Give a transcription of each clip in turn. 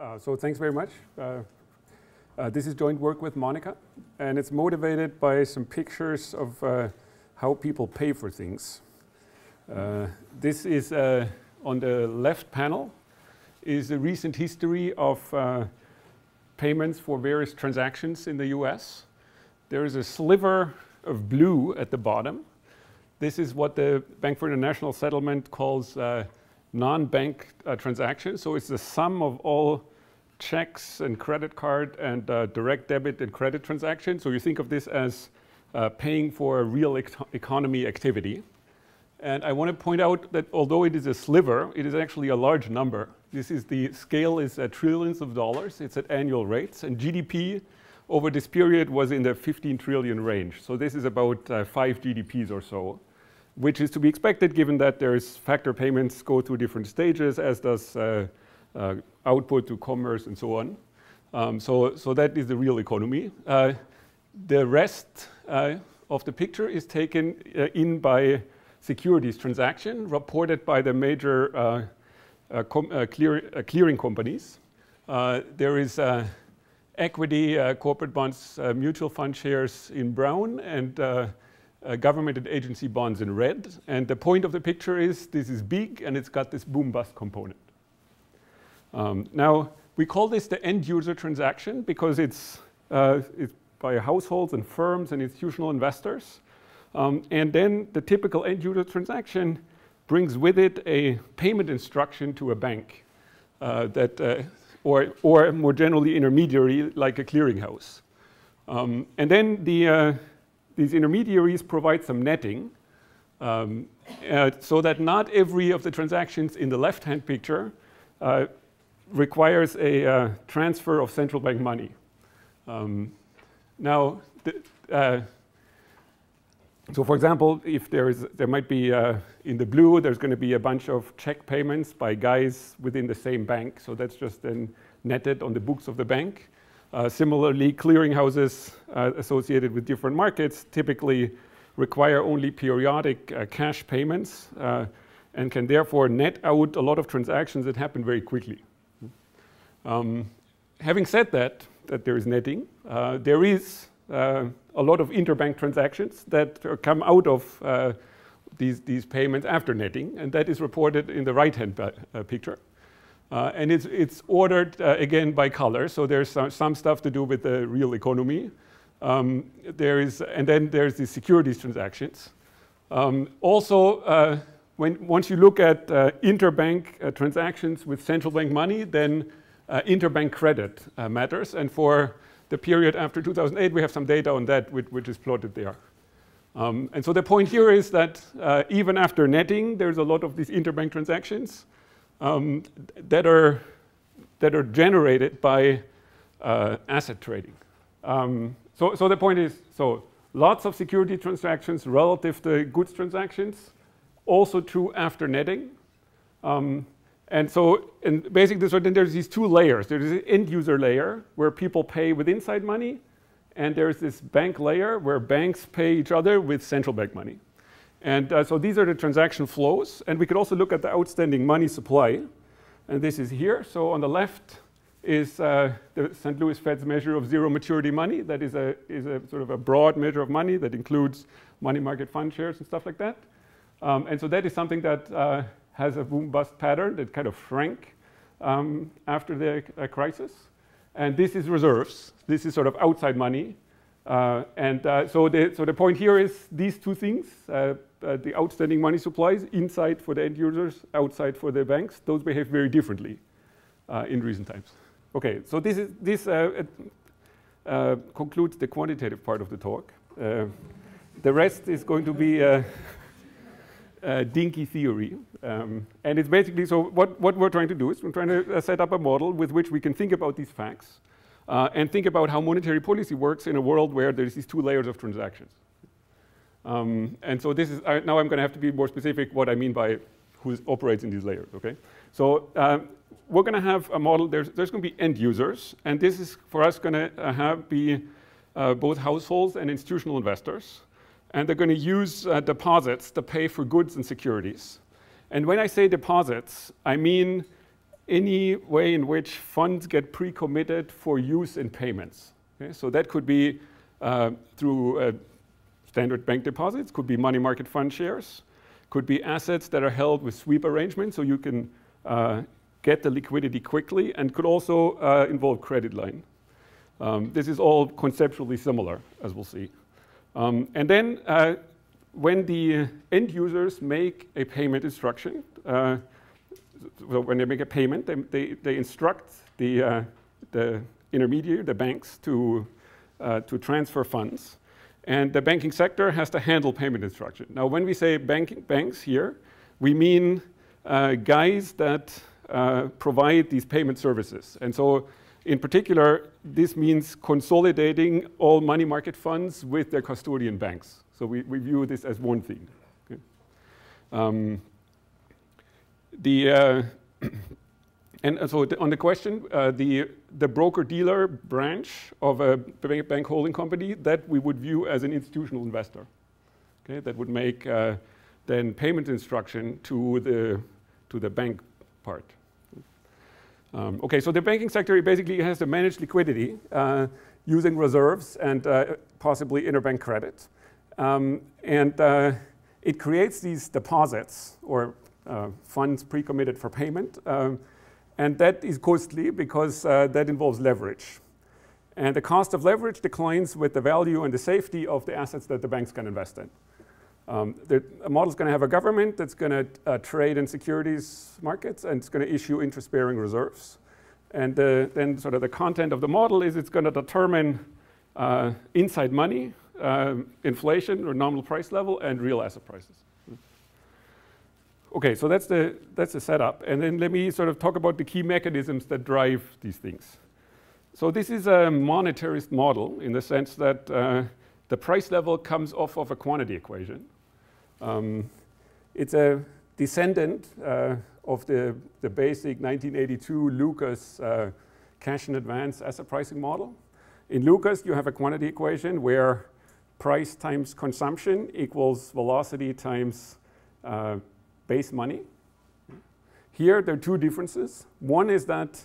So thanks very much. This is joint work with Monica, and it's motivated by some pictures of how people pay for things. This is, on the left panel, is a recent history of payments for various transactions in the US. There is a sliver of blue at the bottom. This is what the Bank for International Settlement calls non-bank transactions. So it's the sum of all checks and credit card and direct debit and credit transactions. So you think of this as paying for a real economy activity. And I want to point out that although it is a sliver, it is actually a large number. The scale is trillions of dollars. It's at annual rates. And GDP over this period was in the 15 trillion range. So this is about 5 GDPs or so, which is to be expected given that there's factor payments go through different stages, as does output to commerce and so on. So that is the real economy. The rest of the picture is taken in by securities transaction reported by the major clearing companies. There is equity, corporate bonds, mutual fund shares in brown, and government and agency bonds in red. And the point of the picture is this is big and it's got this boom-bust component. Now, we call this the end-user transaction because it's by households and firms and institutional investors. And then the typical end-user transaction brings with it a payment instruction to a bank or more generally intermediary like a clearinghouse. And then these intermediaries provide some netting so that not every of the transactions in the left-hand picture requires a transfer of central bank money. So for example, if there might be, in the blue, there's going to be a bunch of check payments by guys within the same bank. So that's just then netted on the books of the bank. Similarly, clearinghouses associated with different markets typically require only periodic cash payments and can therefore net out a lot of transactions that happen very quickly. Having said that there is netting, there is a lot of interbank transactions that come out of these payments after netting, and that is reported in the right-hand picture. And it's ordered, again, by color, so there's some stuff to do with the real economy. And then there's the securities transactions. Also, once you look at interbank transactions with central bank money, then interbank credit matters. And for the period after 2008, we have some data on that, which is plotted there. And so the point here is that even after netting, there's a lot of these interbank transactions that are generated by asset trading. So the point is, lots of security transactions relative to goods transactions, also true after netting. And basically, so then there's these two layers. There's the end user layer where people pay with inside money, and there's this bank layer where banks pay each other with central bank money. And so these are the transaction flows. And we could also look at the outstanding money supply. And this is here. So on the left is the St. Louis Fed's measure of zero maturity money. That is a sort of a broad measure of money that includes money market fund shares and stuff like that. And so that is something that has a boom-bust pattern that kind of shrank after the crisis. And this is reserves. This is sort of outside money. So the point here is these two things, the outstanding money supplies, inside for the end users, outside for the banks, those behave very differently in recent times. OK, so this concludes the quantitative part of the talk. The rest is going to be dinky theory. And it's basically, so what we're trying to do is we're trying to set up a model with which we can think about these facts and think about how monetary policy works in a world where there's these two layers of transactions. And so this is, now I'm going to have to be more specific what I mean by who operates in these layers, okay? So we're going to have a model, there's going to be end users, and this is for us going to be both households and institutional investors. And they're going to use deposits to pay for goods and securities. And when I say deposits, I mean any way in which funds get pre-committed for use in payments. Okay? So that could be through standard bank deposits, could be money market fund shares, could be assets that are held with sweep arrangements, so you can get the liquidity quickly, and could also involve credit line. This is all conceptually similar, as we'll see. And then when the end users make a payment instruction, so when they make a payment, they instruct the intermediary, the banks, to transfer funds. And the banking sector has to handle payment instruction. Now, when we say banks here, we mean guys that provide these payment services. And so, in particular, this means consolidating all money market funds with their custodian banks. So we view this as one thing. Okay? And so on the question, the broker-dealer branch of a bank holding company, that we would view as an institutional investor. Okay, that would make then payment instruction to the bank part. Okay, so the banking sector basically has to manage liquidity using reserves and possibly interbank credit. It creates these deposits or funds pre-committed for payment. And that is costly because that involves leverage. And the cost of leverage declines with the value and the safety of the assets that the banks can invest in. The model is going to have a government that's going to trade in securities markets, and it's going to issue interest-bearing reserves. And then sort of the content of the model is it's going to determine inside money, inflation or nominal price level, and real asset prices. Okay, so that's the setup. And then let me sort of talk about the key mechanisms that drive these things. So this is a monetarist model in the sense that the price level comes off of a quantity equation. It's a descendant of the basic 1982 Lucas cash in advance asset pricing model. In Lucas, you have a quantity equation where price times consumption equals velocity times base money. Here, there are two differences. One is that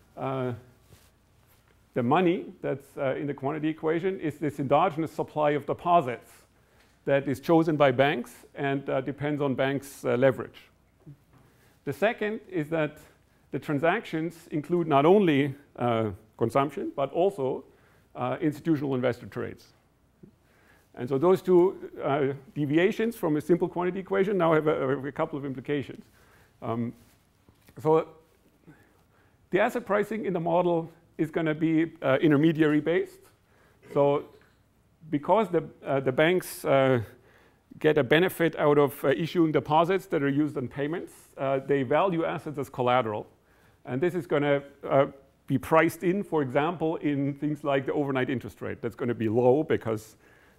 the money that's in the quantity equation is this endogenous supply of deposits that is chosen by banks and depends on banks' leverage. The second is that the transactions include not only consumption, but also institutional investor trades. And so those two deviations from a simple quantity equation now have a couple of implications. So the asset pricing in the model is going to be intermediary based. So because the banks get a benefit out of issuing deposits that are used on payments, they value assets as collateral. And this is going to be priced in, for example, in things like the overnight interest rate. That's going to be low because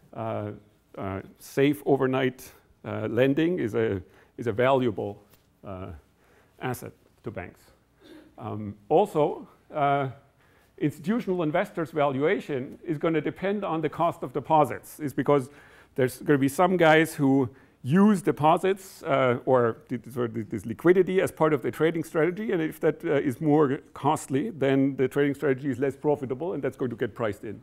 safe overnight lending is a valuable asset to banks. Also, institutional investors' valuation is going to depend on the cost of deposits. It's because there's going to be some guys who use deposits or this liquidity as part of the trading strategy, and if that is more costly, then the trading strategy is less profitable, and that's going to get priced in.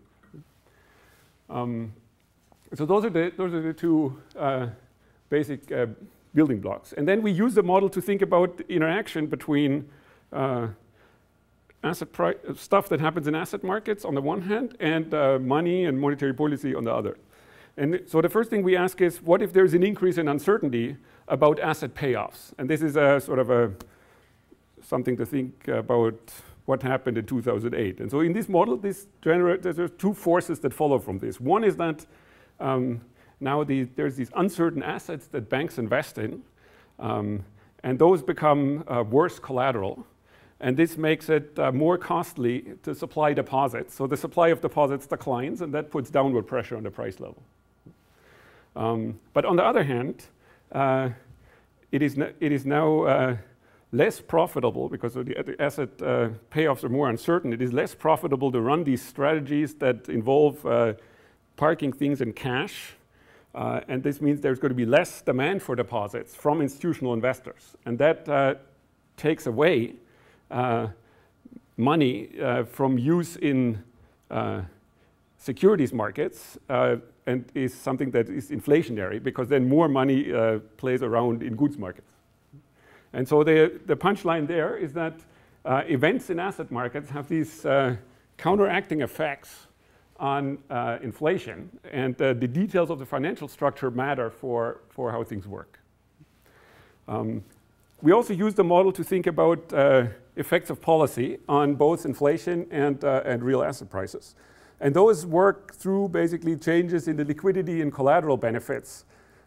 So those are the two basic building blocks. And then we use the model to think about the interaction between stuff that happens in asset markets on the one hand and money and monetary policy on the other. And so the first thing we ask is, what if there's an increase in uncertainty about asset payoffs? And this is a sort of something to think about what happened in 2008. And so in this model, there's two forces that follow from this. One is that now there's these uncertain assets that banks invest in, and those become worse collateral. And this makes it more costly to supply deposits. So the supply of deposits declines, and that puts downward pressure on the price level. But on the other hand, it is now less profitable because the asset payoffs are more uncertain. It is less profitable to run these strategies that involve parking things in cash. And this means there's going to be less demand for deposits from institutional investors. And that takes away money from use in securities markets and is something that is inflationary, because then more money plays around in goods markets. And so the punchline there is that events in asset markets have these counteracting effects on inflation, and the details of the financial structure matter for how things work. We also use the model to think about effects of policy on both inflation and real asset prices. And those work through basically changes in the liquidity and collateral benefits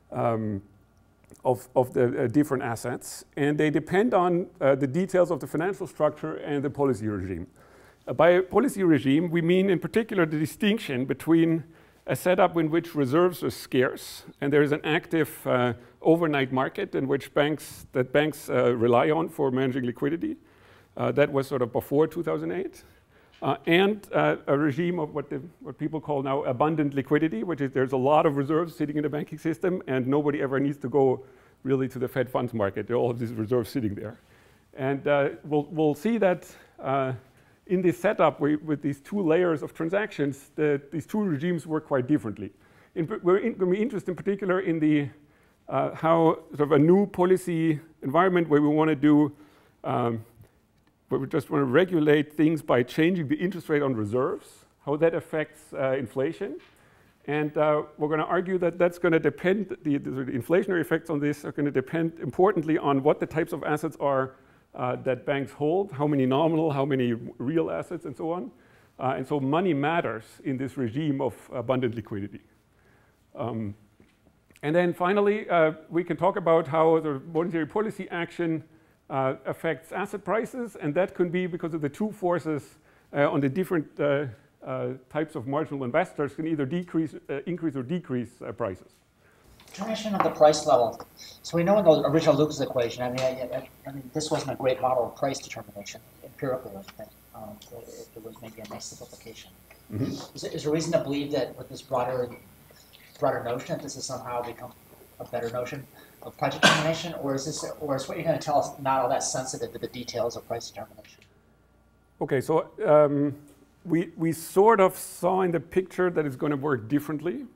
of the different assets. And they depend on the details of the financial structure and the policy regime. By policy regime, we mean in particular the distinction between a setup in which reserves are scarce and there is an active overnight market in which banks rely on for managing liquidity. That was sort of before 2008. And a regime of what people call now abundant liquidity, which is there's a lot of reserves sitting in the banking system and nobody ever needs to go really to the Fed funds market. There are all of these reserves sitting there. And we'll see that in this setup with these two layers of transactions, these two regimes work quite differently. We're going to be interested in particular in the how sort of a new policy environment where we want to do where we just want to regulate things by changing the interest rate on reserves, how that affects inflation. And we're going to argue that that's going to depend, the inflationary effects on this are going to depend importantly on what the types of assets are that banks hold, how many nominal, how many real assets, and so on. And so money matters in this regime of abundant liquidity. And then finally, we can talk about how the monetary policy action affects asset prices, and that can be because of the two forces on the different types of marginal investors can either increase or decrease prices. Determination of the price level. So we know in the original Lucas equation, I mean, this wasn't a great model of price determination, empirically, I think. It was maybe a nice simplification. Mm-hmm. Is there a reason to believe that with this broader notion that this has somehow become a better notion of price determination, or is what you're going to tell us not all that sensitive to the details of price determination? Okay, so we sort of saw in the picture that it's going to work differently.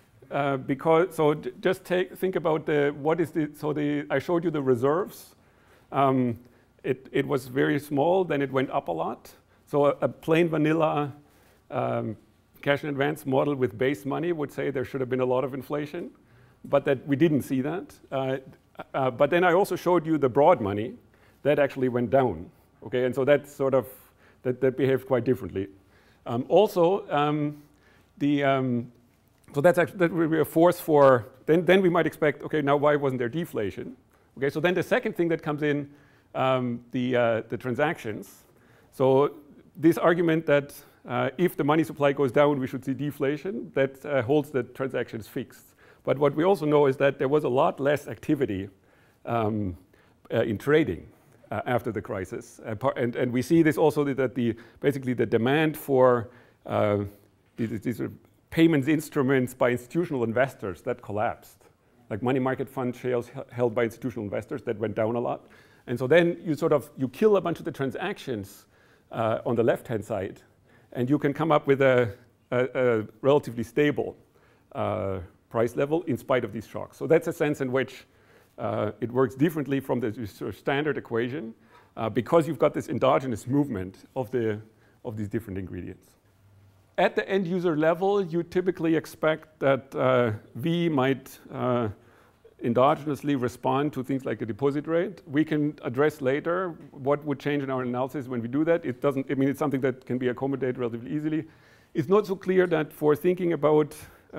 Just think about I showed you the reserves. It was very small, then it went up a lot. So a plain vanilla cash in advance model with base money would say there should have been a lot of inflation, but that we didn't see that. But then I also showed you the broad money that actually went down. Okay, and so that's sort of that behaved quite differently. So that would be a force for, then we might expect, okay, now why wasn't there deflation? Okay, so then the second thing that comes in, the transactions. So this argument that if the money supply goes down, we should see deflation, that holds that transactions fixed. But what we also know is that there was a lot less activity in trading after the crisis. And we see this also that basically the demand for these sort of payments instruments by institutional investors that collapsed, like money market fund shares held by institutional investors that went down a lot. And so then you kill a bunch of the transactions on the left-hand side, and you can come up with a relatively stable price level in spite of these shocks. So that's a sense in which it works differently from the sort of standard equation because you've got this endogenous movement of these different ingredients. At the end user level, you typically expect that V might endogenously respond to things like the deposit rate. We can address later what would change in our analysis when we do that. It doesn't, I mean, it's something that can be accommodated relatively easily. It's not so clear that for thinking about,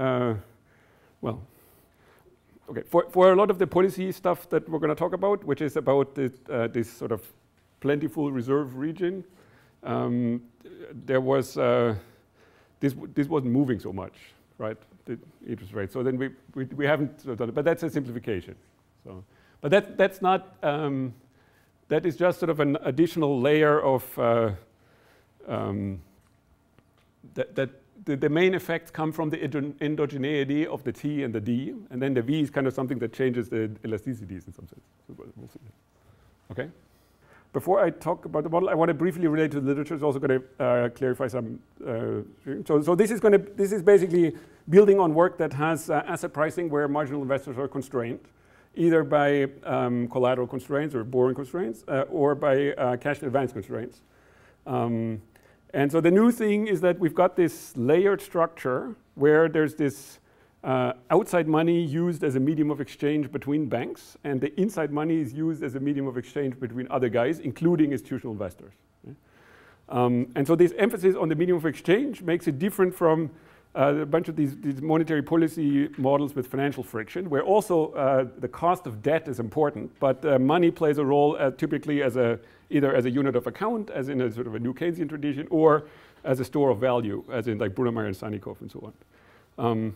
for a lot of the policy stuff that we're going to talk about, which is about this sort of plentiful reserve region, there was this wasn't moving so much, right? The interest rate. So then we haven't done it, but that's a simplification. So, but that's not. That is just sort of an additional layer of the main effects come from the endogeneity of the T and the D, and then the V is kind of something that changes the elasticities in some sense. So we'll see. Okay. before I talk about the model, I want to briefly relate to the literature. It's also going to clarify some. So this is basically building on work that has asset pricing where marginal investors are constrained, either by collateral constraints or borrowing constraints, or by cash and advance constraints. And so the new thing is that we've got this layered structure where there's this outside money used as a medium of exchange between banks, and the inside money is used as a medium of exchange between other guys, including institutional investors. And so this emphasis on the medium of exchange makes it different from a bunch of these monetary policy models with financial friction, where also the cost of debt is important, but money plays a role typically as either as a unit of account, as in a sort of a new Keynesian tradition, or as a store of value, as in like Brunnermeier and Sannikov and so on.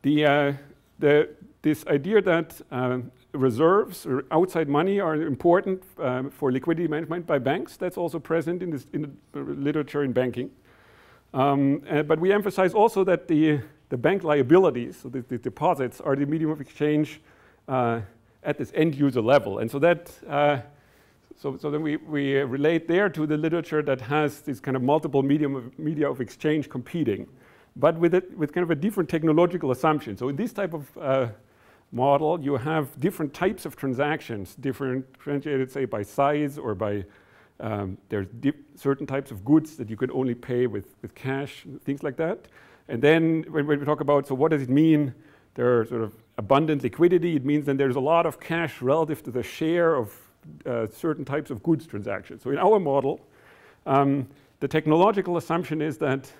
This idea that reserves or outside money are important for liquidity management by banks, that's also present in the literature in banking. But we emphasize also that the bank liabilities, so the deposits, are the medium of exchange at this end user level. And so that so then we relate there to the literature that has this kind of multiple media of exchange competing, but with kind of a different technological assumption. So in this type of model, you have different types of transactions, differentiated, say, by size or by there's certain types of goods that you can only pay with cash, things like that. And then when we talk about, so what does it mean? There are sort of abundant liquidity. It means then there's a lot of cash relative to the share of certain types of goods transactions. So in our model, the technological assumption is that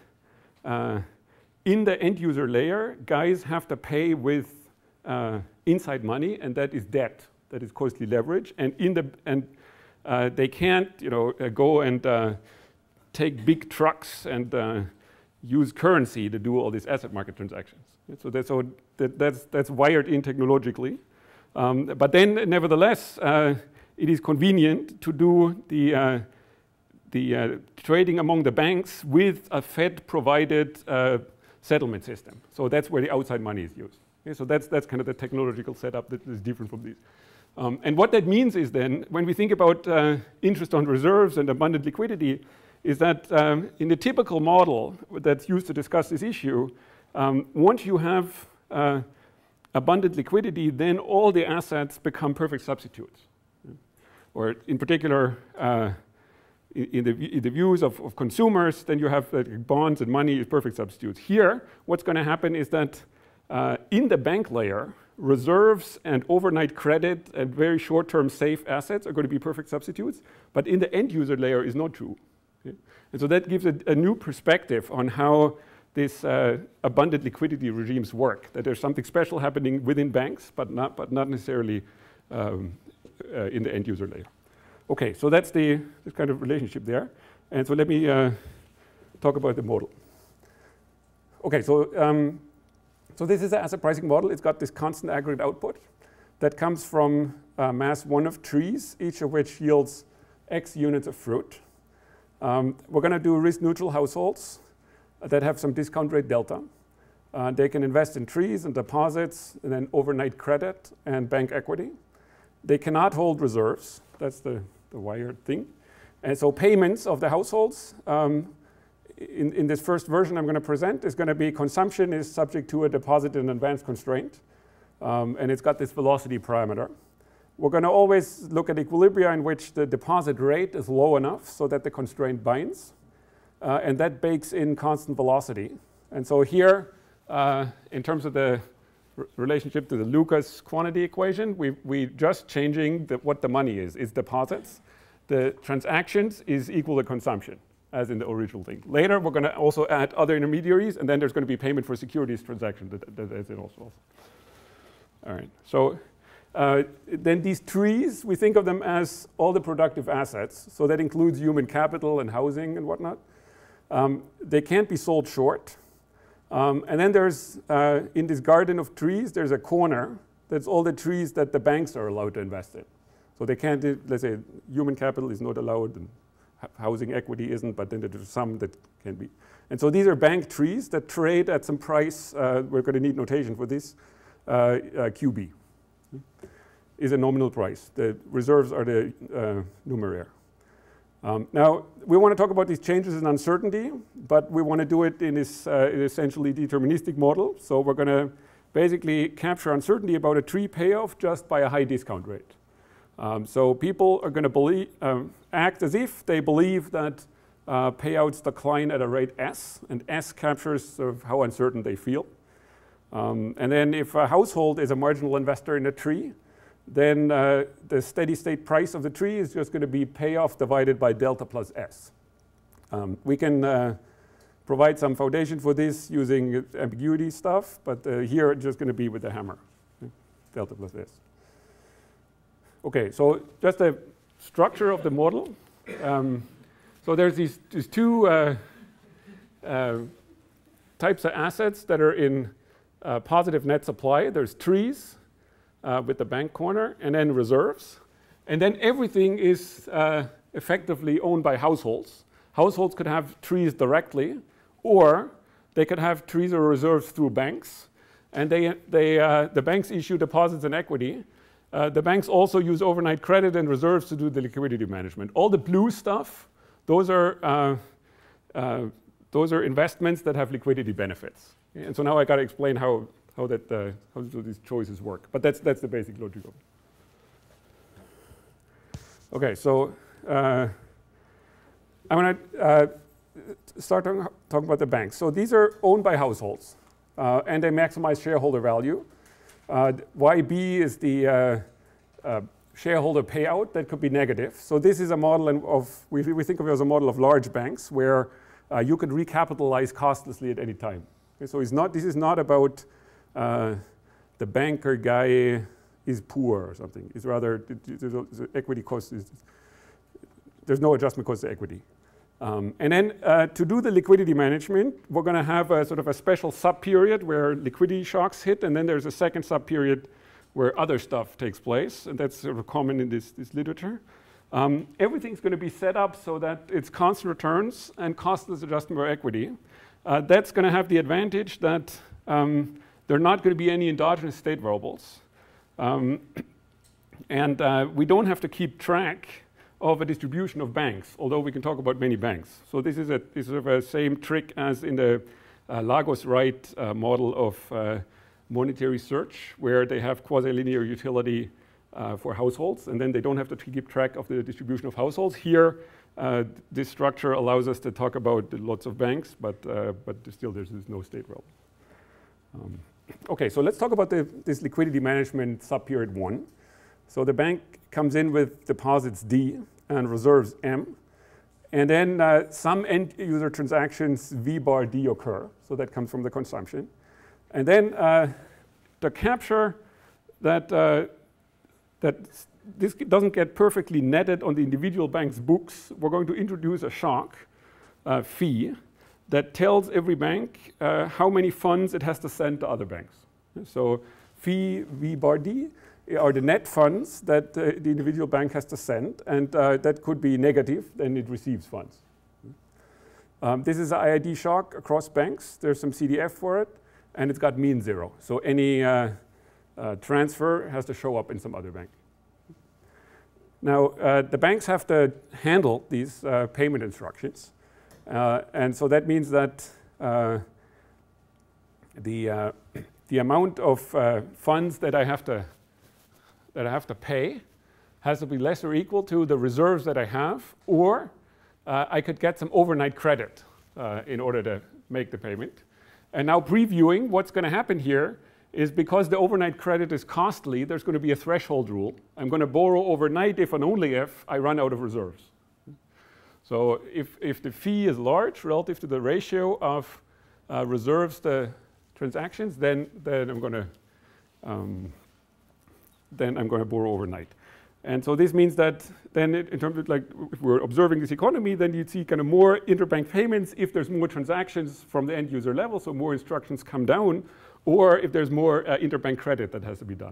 in the end user layer, guys have to pay with inside money, and that is debt, that is costly leverage. And they can't, go and take big trucks and use currency to do all these asset market transactions. So that's wired in technologically. But then, nevertheless, it is convenient to do the trading among the banks with a Fed-provided settlement system. So that's where the outside money is used. Okay, so that's kind of the technological setup that is different from these. And what that means is then, when we think about interest on reserves and abundant liquidity, is that in the typical model that's used to discuss this issue, once you have abundant liquidity, then all the assets become perfect substitutes. Or in particular, in the views of consumers, then you have bonds and money is perfect substitutes. Here, what's going to happen is that in the bank layer, reserves and overnight credit and very short-term safe assets are going to be perfect substitutes, but in the end user layer is not true. Okay? And so that gives a new perspective on how this abundant liquidity regimes work, that there's something special happening within banks, but not necessarily in the end user layer. Okay, so that's this kind of relationship there. And so let me talk about the model. Okay, so this is an asset pricing model. It's got this constant aggregate output that comes from mass 1 of trees, each of which yields X units of fruit. We're going to do risk-neutral households that have some discount rate delta. They can invest in trees and deposits and then overnight credit and bank equity. They cannot hold reserves. That's the wired thing. And so payments of the households in this first version I'm going to present is going to be consumption is subject to a deposit and advance constraint. And it's got this velocity parameter. We're going to always look at equilibria in which the deposit rate is low enough so that the constraint binds. And that bakes in constant velocity. And so here, in terms of the relationship to the Lucas quantity equation, we just changing what the money is. It's deposits. The transactions is equal to consumption, as in the original thing. Later, we're going to also add other intermediaries, and then there's going to be payment for securities transactions that is in also. All right. So then these trees, we think of them as all the productive assets. So that includes human capital and housing and whatnot. They can't be sold short. And then there's, in this garden of trees, there's a corner that's all the trees that the banks are allowed to invest in. So they can't, let's say, human capital is not allowed, and housing equity isn't, but then there's some that can be. And so these are bank trees that trade at some price. We're going to need notation for this. QB is a nominal price. The reserves are the numeraire. Now, we want to talk about these changes in uncertainty, but we want to do it in this essentially deterministic model. So we're going to basically capture uncertainty about a tree payoff just by a high discount rate. So people are going to act as if they believe that payouts decline at a rate S, and S captures sort of how uncertain they feel. And then if a household is a marginal investor in a tree, then the steady state price of the tree is just going to be payoff divided by delta plus S. We can provide some foundation for this using ambiguity stuff, but here it's just going to be with the hammer, delta plus S. Okay, so just the structure of the model. So there's these two types of assets that are in positive net supply. There's trees with the bank corner, and then reserves. And then everything is effectively owned by households. Households could have trees directly, or they could have trees or reserves through banks. And the banks issue deposits and equity. The banks also use overnight credit and reserves to do the liquidity management. All the blue stuff, those are investments that have liquidity benefits. And so now I got to explain how do these choices work. But that's the basic logic of it. Okay, so I'm going to start talking about the banks. So these are owned by households, and they maximize shareholder value. YB is the shareholder payout that could be negative. So this is a model we think of it as a model of large banks where you can recapitalize costlessly at any time. Okay, so this is not about the banker guy is poor or something. It's rather the equity cost there's no adjustment cost to equity. And then to do the liquidity management, we're going to have a sort of a special sub-period where liquidity shocks hit, and then there's a second sub-period where other stuff takes place, and that's sort of common in this literature. Everything's going to be set up so that it's constant returns and costless adjustment for equity. That's going to have the advantage that there are not going to be any endogenous state variables. And we don't have to keep track of a distribution of banks, although we can talk about many banks. So this is sort of a same trick as in the Lagos-Wright model of monetary search, where they have quasi-linear utility for households, and then they don't have to keep track of the distribution of households. Here, this structure allows us to talk about lots of banks, but still there's no state variable. Okay, so let's talk about this liquidity management sub-period 1. So the bank comes in with deposits D and reserves M. And then some end user transactions V bar D occur. So that comes from the consumption. And then to capture that this doesn't get perfectly netted on the individual bank's books, we're going to introduce a shock fee that tells every bank how many funds it has to send to other banks. So phi V bar D are the net funds that the individual bank has to send, and that could be negative, then it receives funds. This is an IID shock across banks. There's some CDF for it, and it's got mean zero. So any transfer has to show up in some other bank. Now, the banks have to handle these payment instructions. And so that means that the amount of funds that I have to pay has to be less or equal to the reserves that I have, or I could get some overnight credit in order to make the payment. And now previewing what's going to happen here is because the overnight credit is costly, there's going to be a threshold rule. I'm going to borrow overnight if and only if I run out of reserves. So if the fee is large relative to the ratio of reserves to transactions, then I'm going to borrow overnight. And so this means that then in terms of like if we're observing this economy, then you'd see kind of more interbank payments if there's more transactions from the end user level, so more instructions come down, or if there's more interbank credit that has to be done.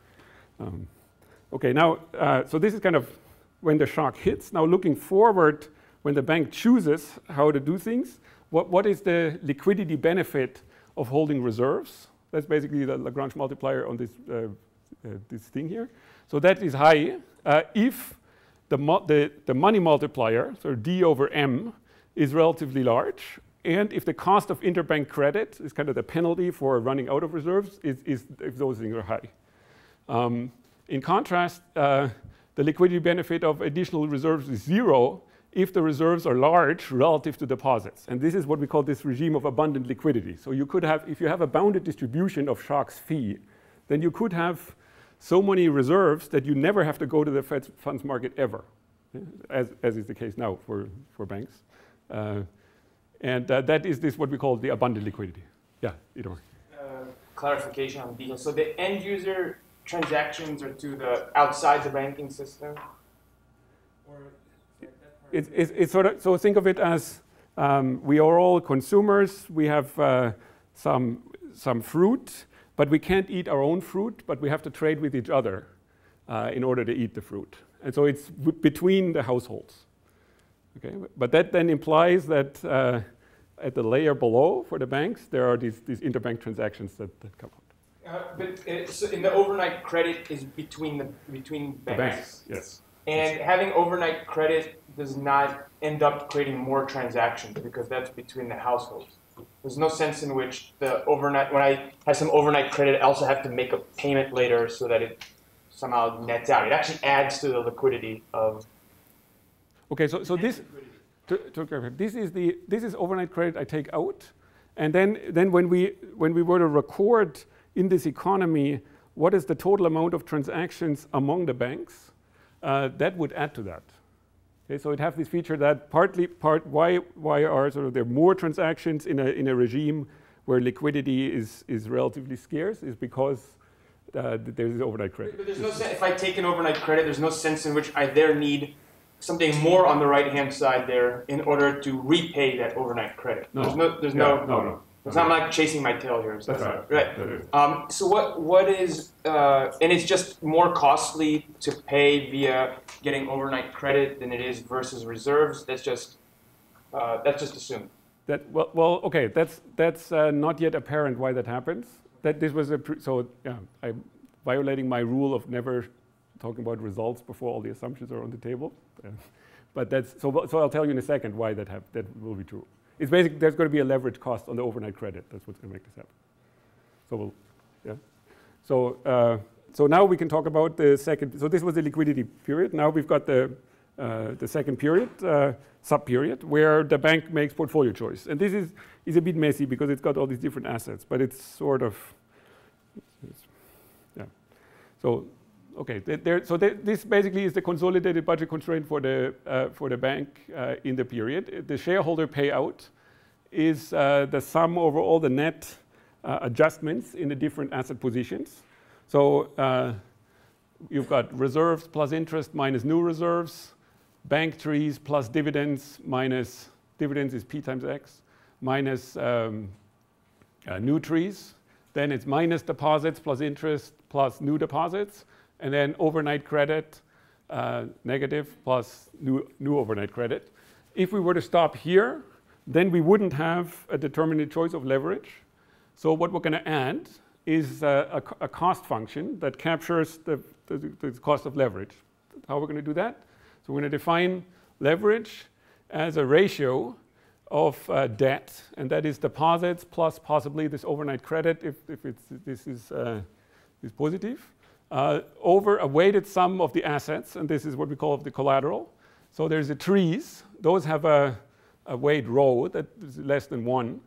Okay, now, so this is kind of when the shock hits. Now looking forward, when the bank chooses how to do things, what is the liquidity benefit of holding reserves? That's basically the Lagrange multiplier on this, this thing here. So that is high if the money multiplier, so D over M, is relatively large. And if the cost of interbank credit is kind of the penalty for running out of reserves, is if those things are high. In contrast, the liquidity benefit of additional reserves is 0 if the reserves are large relative to deposits. And this is what we call this regime of abundant liquidity. So you could have, if you have a bounded distribution of Sharpe's fee, then you could have so many reserves that you never have to go to the Fed funds market ever, as is the case now for banks. And that is this what we call the abundant liquidity. Yeah, Idor. Clarification on details. So the end user transactions are to the outside the banking system? Or it's sort of, so think of it as we are all consumers. We have some fruit, but we can't eat our own fruit, but we have to trade with each other in order to eat the fruit. And so it's between the households. Okay, but that then implies that at the layer below for the banks, there are these interbank transactions that come out. So in the overnight credit is between banks. The banks, yes. And having overnight credit does not end up creating more transactions because that's between the households. There's no sense in which the overnight, when I have some overnight credit, I also have to make a payment later so that it somehow nets out. It actually adds to the liquidity of. Okay, so this, this is overnight credit I take out, and then when we were to record in this economy what is the total amount of transactions among the banks, that would add to that. Okay, so it has this feature that why are sort of there more transactions in a regime where liquidity is relatively scarce is because there's overnight credit. But there's no sense if I take an overnight credit. There's no sense in which I there need something more on the right-hand side there in order to repay that overnight credit. No. No. It's not like chasing my tail here. So that's right. So what is, and it's just more costly to pay via getting overnight credit than it is versus reserves. That's just assumed. Okay. That's not yet apparent why that happens. That this was I'm violating my rule of never talking about results before all the assumptions are on the table. But that's so I'll tell you in a second why that will be true. It's basically there's going to be a leverage cost on the overnight credit. That's what's going to make this happen. So now we can talk about the second. So this was the liquidity period. Now we've got the second period, sub-period, where the bank makes portfolio choice. And this is a bit messy because it's got all these different assets, but it's sort of, yeah. So, okay, this basically is the consolidated budget constraint for the bank in the period. The shareholder payout is the sum over all the net adjustments in the different asset positions. So you've got reserves plus interest minus new reserves, bank trees plus dividends minus dividends is P times X, minus new trees. Then it's minus deposits plus interest plus new deposits. And then overnight credit, negative, plus new overnight credit. If we were to stop here, then we wouldn't have a determinate choice of leverage. So what we're going to add is a cost function that captures the cost of leverage. How we're going to do that? So we're going to define leverage as a ratio of debt, and that is deposits plus possibly this overnight credit if this is positive. Over a weighted sum of the assets, and this is what we call the collateral. So there's the trees. Those have a weight rho that is less than 1.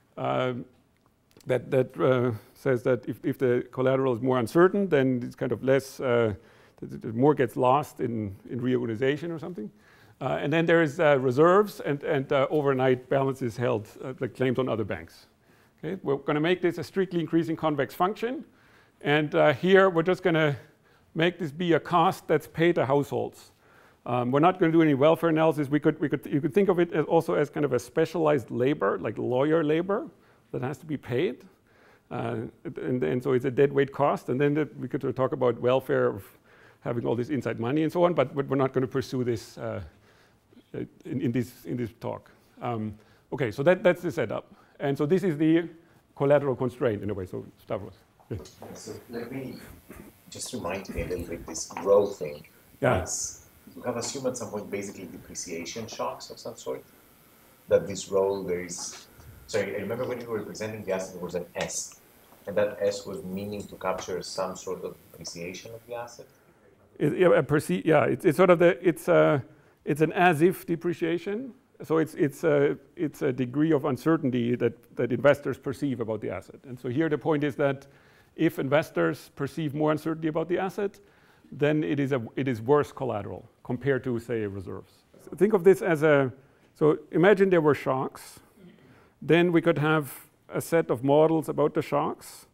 That says that if the collateral is more uncertain, then it's kind of less, more gets lost in reorganization or something. And then there is reserves and overnight balances held, like claims on other banks. Okay? We're going to make this a strictly increasing convex function. And here, we're just going to make this be a cost that's paid to households. We're not going to do any welfare analysis. You could think of it also as kind of a specialized labor, like lawyer labor, that has to be paid. And so it's a deadweight cost. And then we could talk about welfare, of having all this inside money and so on. But we're not going to pursue this in this talk. Okay, so that's the setup. And so this is the collateral constraint in a way. So Stavros. So let me just remind me a little bit this growth thing. Yeah. you have assumed at some point basically depreciation shocks of some sort, that this role there is, sorry, I remember when you were presenting the asset, there was an S, and that S was meaning to capture some sort of depreciation of the asset? It's sort of it's an as-if depreciation. So it's a degree of uncertainty that investors perceive about the asset. And so here the point is that if investors perceive more uncertainty about the asset, then it is worse collateral compared to, say, reserves. So think of this as so imagine there were shocks. Then we could have a set of models about the shocks.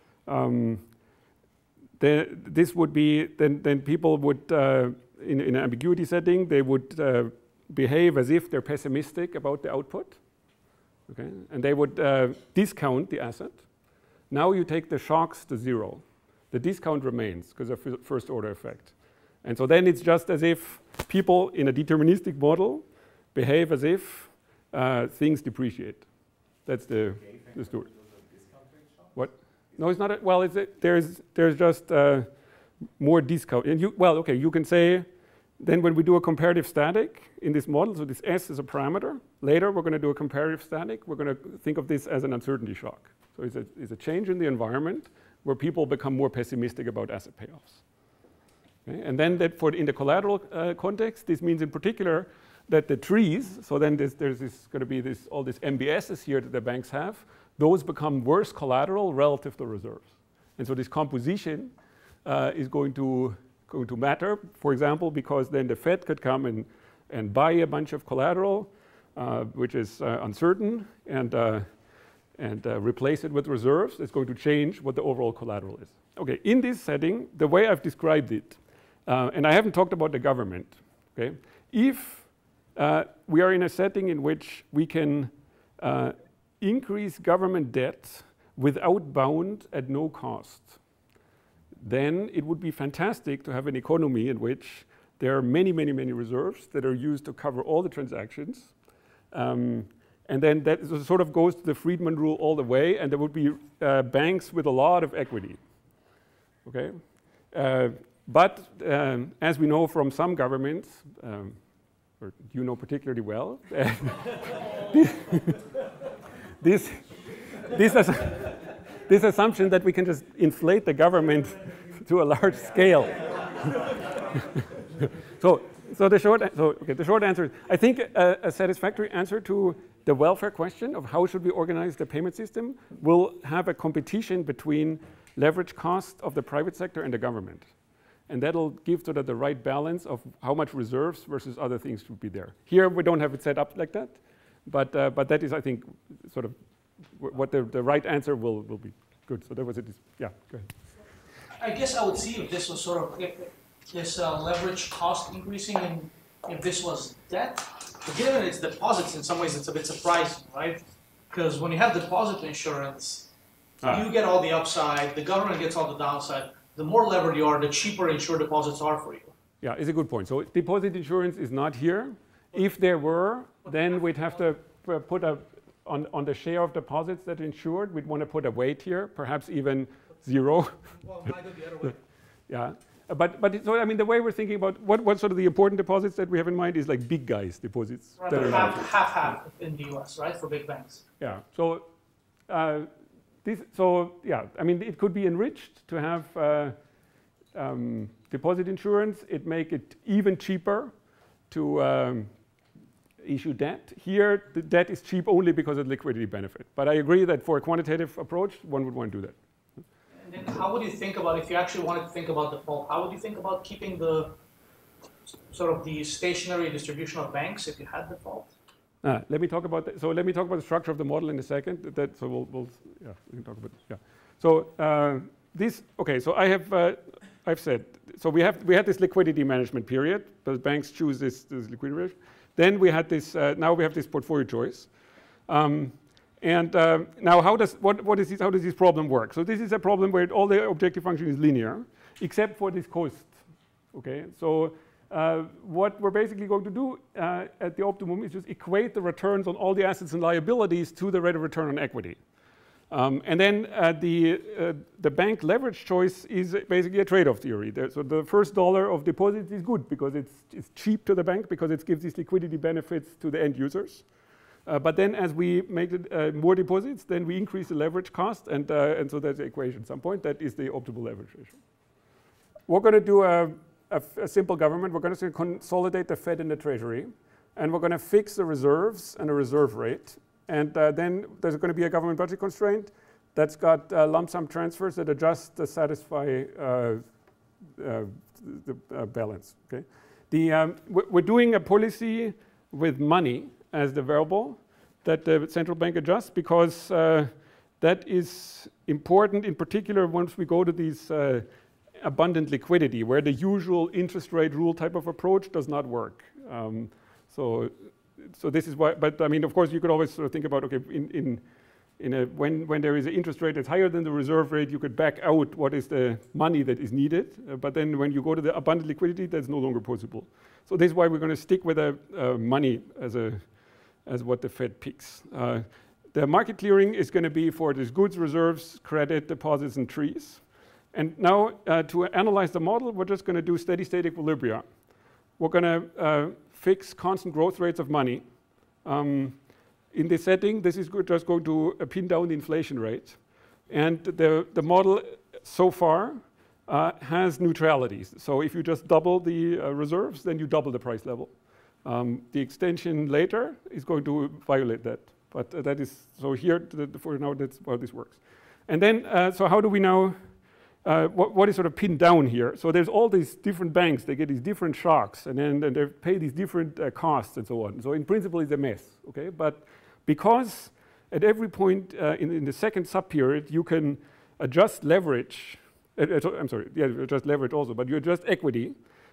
This would be, then people would, in an ambiguity setting, they would behave as if they're pessimistic about the output, okay? And they would discount the asset. Now you take the shocks to zero. The discount remains because of first order effect. And so then it's just as if people in a deterministic model behave as if things depreciate. That's the story. What? No, it's not. Well, there's just more discount. And you can say, then when we do a comparative static in this model, so this S is a parameter. Later, we're going to do a comparative static. We're going to think of this as an uncertainty shock. So it's a change in the environment where people become more pessimistic about asset payoffs. Okay? And then in the collateral context, this means in particular that the trees, so then there's going to be all these MBSs here that the banks have, those become worse collateral relative to reserves. And so this composition is going to matter, for example, because then the Fed could come and buy a bunch of collateral, which is uncertain, and replace it with reserves. It's going to change what the overall collateral is. Okay, in this setting, the way I've described it, and I haven't talked about the government, okay? If we are in a setting in which we can increase government debt without bound at no cost, then it would be fantastic to have an economy in which there are many, many, many reserves that are used to cover all the transactions. And then that sort of goes to the Friedman rule all the way, and there would be banks with a lot of equity. Okay? But as we know from some governments, or you know particularly well, this assumption that we can just inflate the government to a large scale. So the short answer is, I think a satisfactory answer to the welfare question of how should we organize the payment system will have a competition between leverage cost of the private sector and the government. And that'll give sort of the right balance of how much reserves versus other things should be there. Here we don't have it set up like that, but that is, I think, sort of what the right answer will be. Good, so that was it. Yeah, go ahead. I guess I would see if this was sort of, this leverage cost increasing and if this was debt. But given it's deposits, in some ways it's a bit surprising, right? Because when you have deposit insurance, you get all the upside, the government gets all the downside. The more levered you are, the cheaper insured deposits are for you. Yeah, it's a good point. So deposit insurance is not here. If there were, then we'd have to put on the share of deposits that are insured, we'd want to put a weight here, perhaps even 0. Well, might go the other way. Yeah. But so I mean, the way we're thinking about what sort of the important deposits that we have in mind is like big guys deposits. Right, that are half in the U.S., right, for big banks. Yeah. So I mean, it could be enriched to have deposit insurance. It make it even cheaper to issue debt. Here, the debt is cheap only because of liquidity benefit. But I agree that for a quantitative approach, one would want to do that. And then how would you think about, if you actually wanted to think about default, how would you think about keeping the sort of the stationary distribution of banks if you had default? Let me talk about that. So let me talk about the structure of the model in a second. So we can talk about it. Yeah. So So I've said. So we had this liquidity management period. The banks choose this liquidity management. Then we had this. Now we have this portfolio choice. Now how does this problem work? So this is a problem where all the objective function is linear, except for this cost. Okay. So what we're basically going to do at the optimum is just equate the returns on all the assets and liabilities to the rate of return on equity. And then the bank leverage choice is basically a trade-off theory. So the first dollar of deposit is good because it's cheap to the bank because it gives these liquidity benefits to the end users. But then as we make it, more deposits, then we increase the leverage cost, and so there's the equation at some point. That is the optimal leverage ratio. We're going to do a simple government. We're going to consolidate the Fed and the Treasury, and we're going to fix the reserves and a reserve rate. And then there's going to be a government budget constraint that's got lump sum transfers that adjust to satisfy the balance. Okay, we're doing a policy with money as the variable that the central bank adjusts because that is important, in particular once we go to these abundant liquidity, where the usual interest rate rule type of approach does not work. So this is why, but I mean, of course, you could always sort of think about, okay, when there is an interest rate that's higher than the reserve rate, you could back out what is the money that is needed. But then when you go to the abundant liquidity, that's no longer possible. So this is why we're going to stick with money as what the Fed picks. The market clearing is going to be for these goods, reserves, credit, deposits, and trees. And now to analyze the model, we're just going to do steady state equilibria. We're going to fix constant growth rates of money. In this setting, this is just going to pin down the inflation rate. And the model so far has neutralities. So if you just double the reserves, then you double the price level. The extension later is going to violate that. But that is, so here, for now, that's how this works. And then, so how do we now, what is sort of pinned down here? So there's all these different banks, they get these different shocks, and then they pay these different costs and so on. So in principle, it's a mess, okay? But because at every point in the second sub-period, you can adjust leverage, adjust leverage also, but you adjust equity.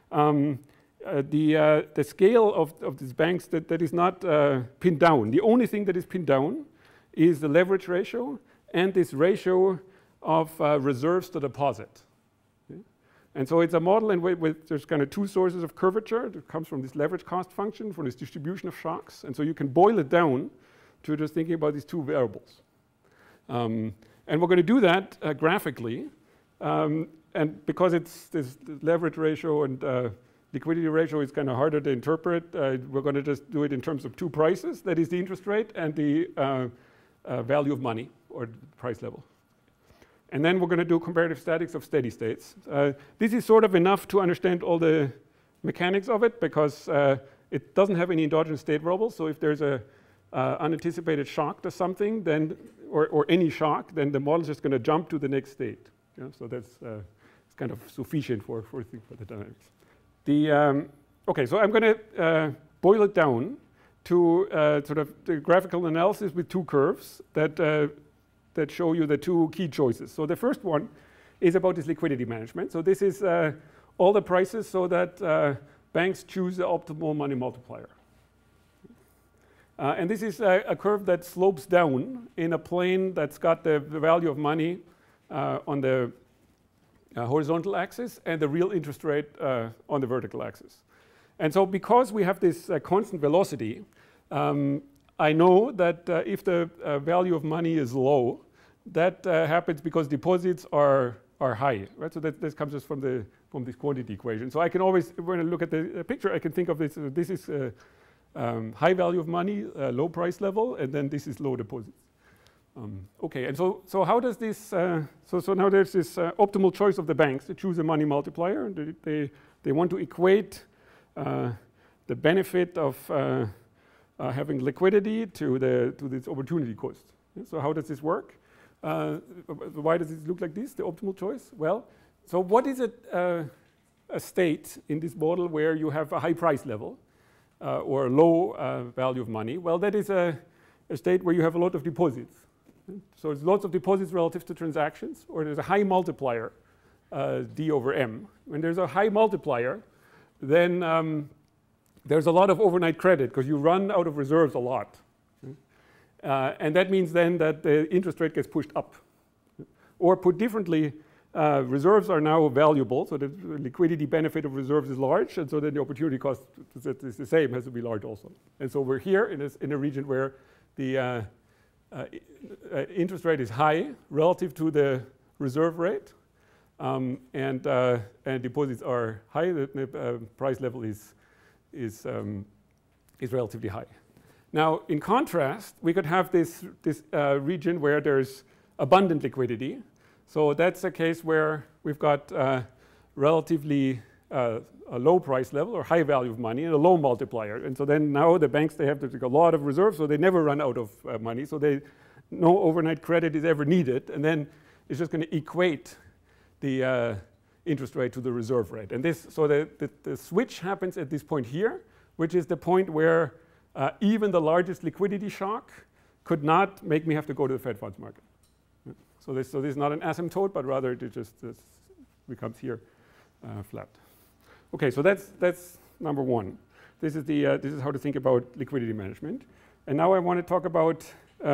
The scale of these banks that is not pinned down. The only thing that is pinned down is the leverage ratio and this ratio of reserves to deposit. Okay? And so it's a model in which there's kind of two sources of curvature that comes from this leverage cost function, from this distribution of shocks. And so you can boil it down to just thinking about these two variables. And we're going to do that graphically. And because it's this leverage ratio and liquidity ratio is kind of harder to interpret, we're going to just do it in terms of two prices. That is the interest rate and the value of money, or price level. And then we're going to do comparative statics of steady states. This is sort of enough to understand all the mechanics of it, because it doesn't have any endogenous state variables. So if there's a unanticipated shock to something, then, or any shock, then the model is just going to jump to the next state. Yeah? So that's it's kind of sufficient for the dynamics. Okay, so I'm going to boil it down to sort of the graphical analysis with two curves that show you the two key choices. So the first one is about this liquidity management. So this is all the prices so that banks choose the optimal money multiplier. And this is a curve that slopes down in a plane that's got the value of money on the horizontal axis and the real interest rate on the vertical axis. And so because we have this constant velocity, I know that if the value of money is low, that happens because deposits are high, right? So this comes just from this quantity equation. So I can always, when I look at the picture, I can think of this. This is high value of money, low price level, and then this is low deposits. Okay, and so how does this? So now there's this optimal choice of the banks to choose a money multiplier. They want to equate the benefit of having liquidity to this opportunity cost. So how does this work? Why does it look like this? The optimal choice. Well, so what is a state in this model where you have a high price level or a low value of money? Well, that is a state where you have a lot of deposits. So it's lots of deposits relative to transactions, or there's a high multiplier, D over M. When there's a high multiplier, then there's a lot of overnight credit because you run out of reserves a lot. And that means then that the interest rate gets pushed up. Or put differently, reserves are now valuable, so the liquidity benefit of reserves is large, and so then the opportunity cost is the same, has to be large also. And so we're here in a region where the interest rate is high relative to the reserve rate, and deposits are high, the price level is relatively high. Now, in contrast, we could have this region where there's abundant liquidity. So that's a case where we've got relatively a low price level or high value of money and a low multiplier. And so then now the banks, they have to take a lot of reserves, so they never run out of money. So no overnight credit is ever needed. And then it's just going to equate the interest rate to the reserve rate. And so the switch happens at this point here, which is the point where even the largest liquidity shock could not make me have to go to the Fed funds market. So this is not an asymptote, but rather it just becomes here flat. Okay, so that's number one. This is how to think about liquidity management. And now I want to talk about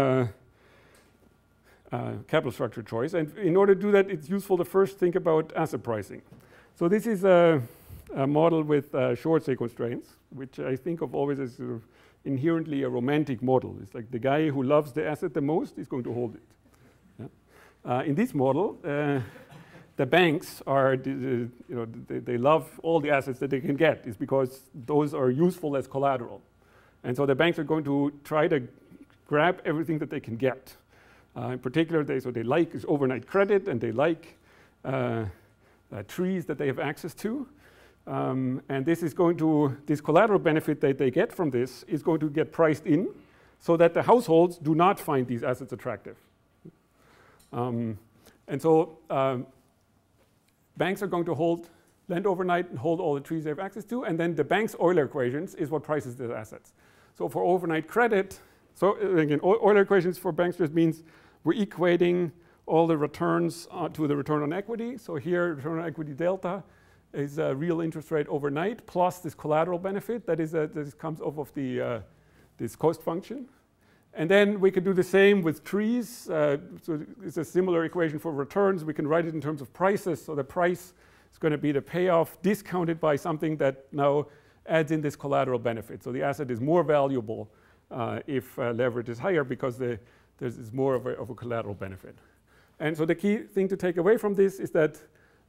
capital structure choice. And in order to do that, it's useful to first think about asset pricing. So this is a model with short stay constraints, which I think of always as sort of inherently a romantic model. It's like the guy who loves the asset the most is going to hold it. Yeah? In this model, the banks are, they love all the assets that they can get. It's because those are useful as collateral. And so the banks are going to try to grab everything that they can get. In particular, they like is overnight credit, and they like trees that they have access to. And this collateral benefit that they get from this is going to get priced in so that the households do not find these assets attractive. And so banks are going to lend overnight and hold all the trees they have access to, and then the bank's Euler equations is what prices the assets. So for overnight credit, so again, Euler equations for banks just means we're equating all the returns to the return on equity. So here, return on equity delta is a real interest rate overnight plus this collateral benefit that comes off of this cost function. And then we could do the same with trees. So it's a similar equation for returns. We can write it in terms of prices. So the price is going to be the payoff discounted by something that now adds in this collateral benefit. So the asset is more valuable if leverage is higher because there's more of a collateral benefit. And so the key thing to take away from this is that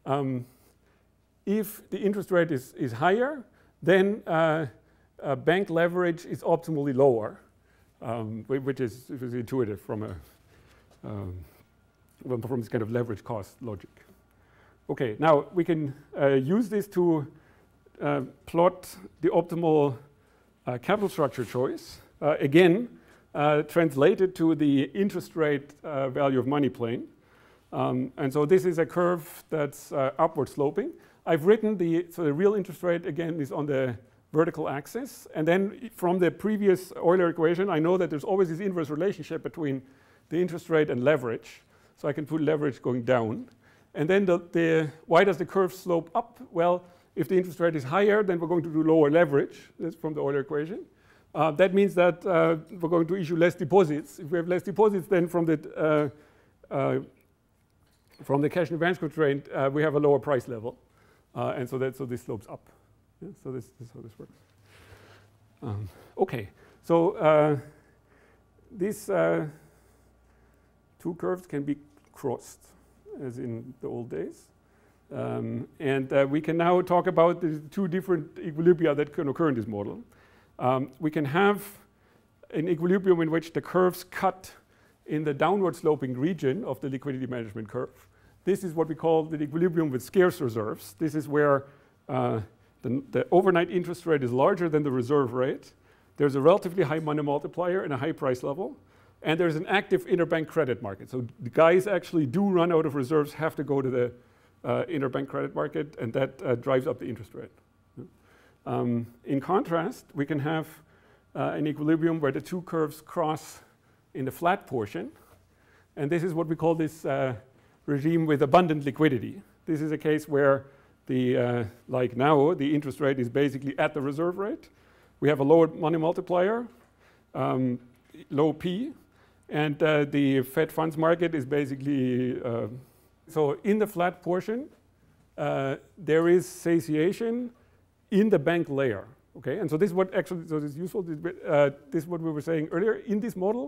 if the interest rate is higher, then bank leverage is optimally lower. Which is intuitive from this kind of leverage cost logic. Okay, now we can use this to plot the optimal capital structure choice. Again, translated to the interest rate value of money plane. And so this is a curve that's upward sloping. I've written the real interest rate, again, is on the vertical axis. And then from the previous Euler equation, I know that there's always this inverse relationship between the interest rate and leverage. So I can put leverage going down. And then why does the curve slope up? Well, if the interest rate is higher, then we're going to do lower leverage. That's from the Euler equation. That means that we're going to issue less deposits. If we have less deposits, then from the cash and advance constraint, we have a lower price level. And so this slopes up. Yeah, so this is how this works. Okay, so these two curves can be crossed, as in the old days. And we can now talk about the two different equilibria that can occur in this model. We can have an equilibrium in which the curves cut in the downward sloping region of the liquidity management curve. This is what we call the equilibrium with scarce reserves. This is where the overnight interest rate is larger than the reserve rate. There's a relatively high money multiplier and a high price level. And there's an active interbank credit market. So the guys actually do run out of reserves, have to go to the interbank credit market, and that drives up the interest rate. In contrast, we can have an equilibrium where the two curves cross in the flat portion. And this is what we call this regime with abundant liquidity. This is a case where like now, the interest rate is basically at the reserve rate. We have a lower money multiplier, low P, and the Fed funds market is basically, so in the flat portion, there is satiation in the bank layer, okay? And so this is what actually, so this is useful, this is what we were saying earlier. In this model,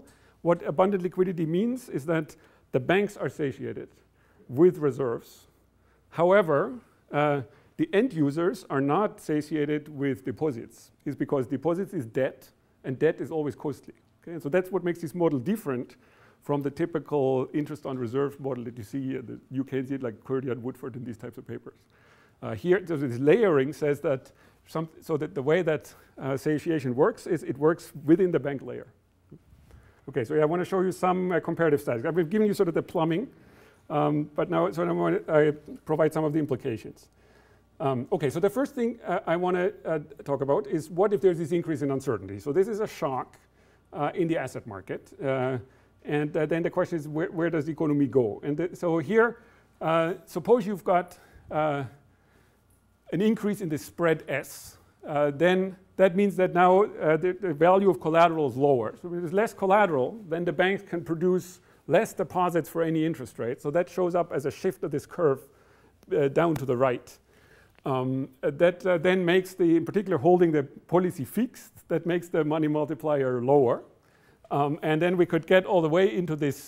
what abundant liquidity means is that the banks are satiated with reserves. However, the end users are not satiated with deposits. It's because deposits is debt, and debt is always costly. Okay? And so that's what makes this model different from the typical interest on reserve model that you see, you can see it like Curdy and Woodford in these types of papers. Here, so this layering says that, so that the way that satiation works is it works within the bank layer. Okay, so I want to show you some comparative studies. I've given you sort of the plumbing, but now I provide some of the implications. Okay, so the first thing I want to talk about is what if there's this increase in uncertainty? So this is a shock in the asset market. And then the question is, where does the economy go? And so here, suppose you've got an increase in the spread S. Then that means that now the value of collateral is lower. So if there's less collateral, then the banks can produce less deposits for any interest rate. So that shows up as a shift of this curve down to the right. That then makes in particular holding the policy fixed, that makes the money multiplier lower. And then we could get all the way into this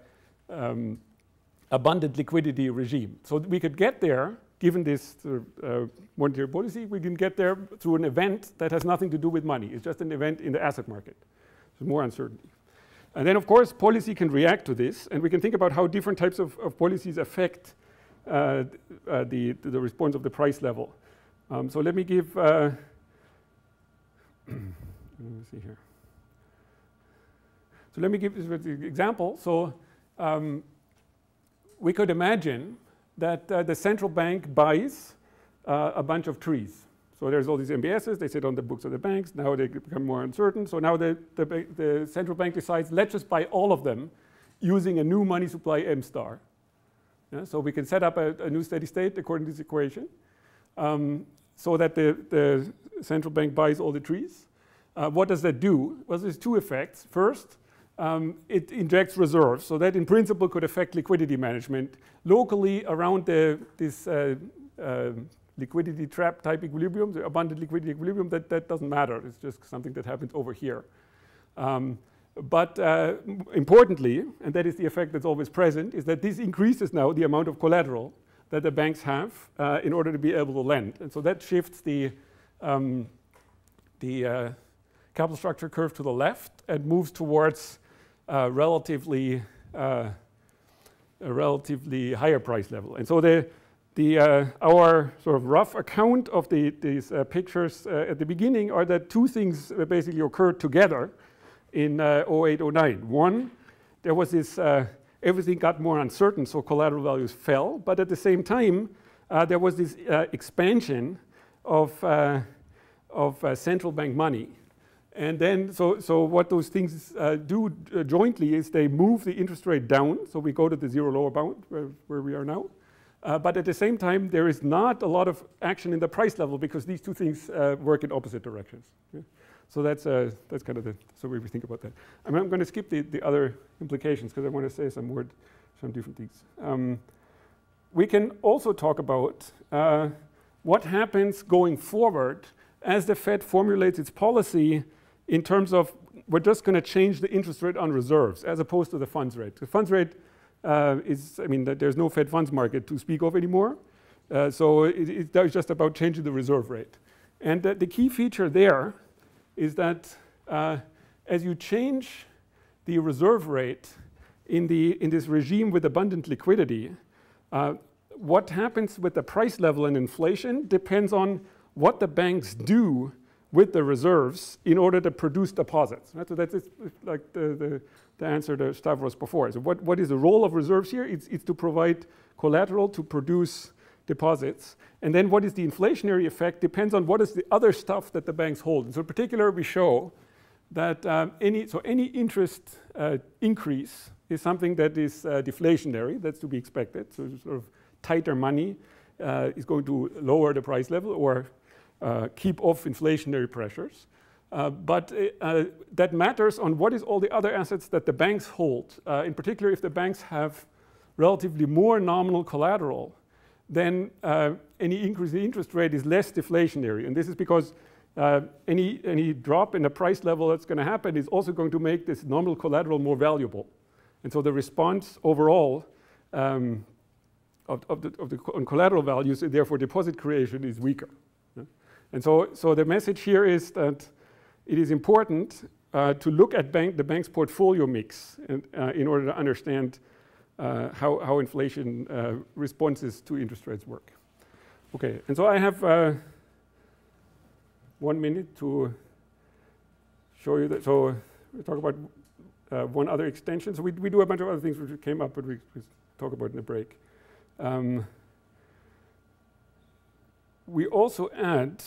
abundant liquidity regime. So we could get there, given this monetary policy, we can get there through an event that has nothing to do with money. It's just an event in the asset market. There's more uncertainty. And then, of course, policy can react to this, and we can think about how different types of policies affect the response of the price level. So let me give, let me see here. So let me give this an example. So we could imagine that the central bank buys a bunch of trees. So there's all these MBSs, they sit on the books of the banks, now they become more uncertain. So now the central bank decides, let's just buy all of them using a new money supply M star. Yeah, so we can set up a new steady state according to this equation, so that the central bank buys all the trees. What does that do? Well, there's two effects. First, it injects reserves, so that in principle could affect liquidity management locally around this liquidity trap type equilibrium, the abundant liquidity equilibrium. That doesn't matter. It's just something that happens over here. But importantly, and that is the effect that's always present, is that this increases now the amount of collateral that the banks have in order to be able to lend. And so that shifts the capital structure curve to the left and moves towards a relatively higher price level. And so our sort of rough account of these pictures at the beginning are that two things basically occurred together in 08, 09. One, there was this, everything got more uncertain, so collateral values fell. But at the same time, there was this expansion of central bank money. And then, so what those things do jointly is they move the interest rate down. So we go to the zero lower bound where we are now. But at the same time, there is not a lot of action in the price level because these two things work in opposite directions. Yeah? So that's kind of the way we think about that. I'm going to skip the other implications because I want to say some different things. We can also talk about what happens going forward as the Fed formulates its policy in terms of we're just going to change the interest rate on reserves as opposed to the funds rate. The funds rate there's no Fed funds market to speak of anymore. So it's just about changing the reserve rate. And the key feature there is that as you change the reserve rate in this regime with abundant liquidity, what happens with the price level and inflation depends on what the banks do with the reserves in order to produce deposits. Right? So that's like the answer to Stavros before. So what is the role of reserves here? It's to provide collateral to produce deposits. And then what is the inflationary effect depends on what is the other stuff that the banks hold. And so in particular, we show that any interest increase is something that is deflationary. That's to be expected. So sort of tighter money is going to lower the price level or keep off inflationary pressures. But that matters on what is all the other assets that the banks hold. In particular, if the banks have relatively more nominal collateral, then any increase in the interest rate is less deflationary. And this is because any drop in the price level that's going to happen is also going to make this nominal collateral more valuable. And so the response overall on collateral values, and therefore deposit creation, is weaker. And so the message here is that it is important to look at the bank's portfolio mix in order to understand how inflation responses to interest rates work. Okay, and so I have 1 minute to show you that. So we talk about one other extension. So we do a bunch of other things which came up, but we talk about in the break. We also add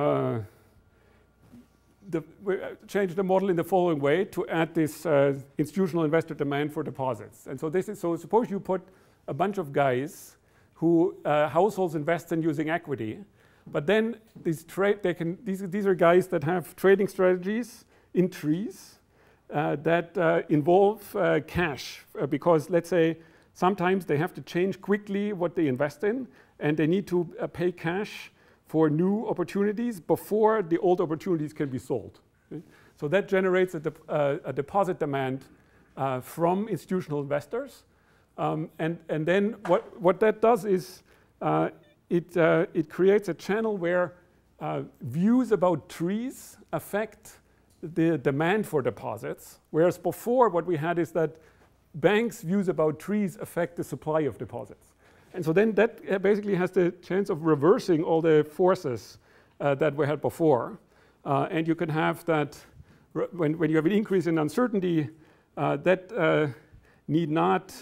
we change the model in the following way to add this institutional investor demand for deposits. And so so suppose you put a bunch of guys who households invest in using equity, but then these are guys that have trading strategies in trees that involve cash, because let's say sometimes they have to change quickly what they invest in, and they need to pay cash for new opportunities before the old opportunities can be sold. Okay? So that generates a deposit demand from institutional investors. And then what that does is it creates a channel where views about trees affect the demand for deposits, whereas before what we had is that banks' views about trees affect the supply of deposits. And so then that basically has the chance of reversing all the forces that we had before. And you can have that when you have an increase in uncertainty, that need not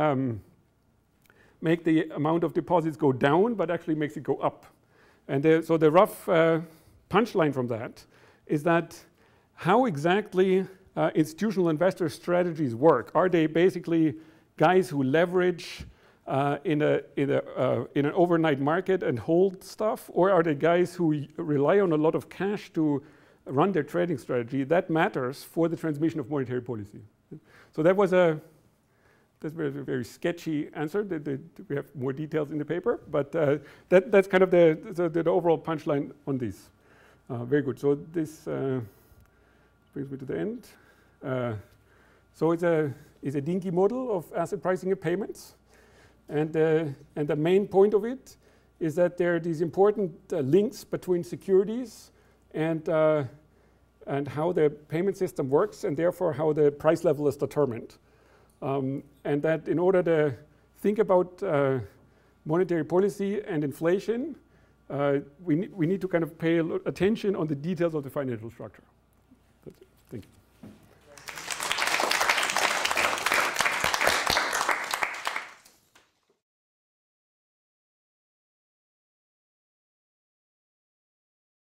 make the amount of deposits go down, but actually makes it go up. And so the rough punchline from that is that how exactly institutional investor strategies work. Are they basically guys who leverage in an overnight market and hold stuff, or are they guys who rely on a lot of cash to run their trading strategy? That matters for the transmission of monetary policy. So that's a very sketchy answer. We have more details in the paper, but that's kind of the overall punchline on this. Very good. So this brings me to the end. So it's a dinky model of asset pricing and payments. And the main point of it is that there are these important links between securities and how the payment system works, and therefore how the price level is determined. And that in order to think about monetary policy and inflation, we need to kind of pay attention on the details of the financial structure.